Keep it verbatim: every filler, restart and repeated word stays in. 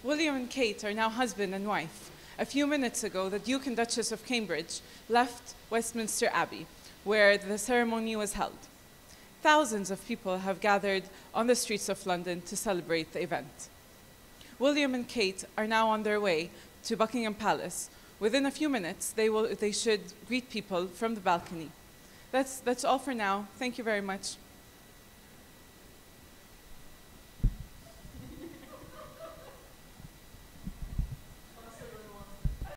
William and Kate are now husband and wife. A few minutes ago, the Duke and Duchess of Cambridge left Westminster Abbey, where the ceremony was held. Thousands of people have gathered on the streets of London to celebrate the event. William and Kate are now on their way to Buckingham Palace. Within a few minutes, they, will, they should greet people from the balcony. That's, that's all for now. Thank you very much.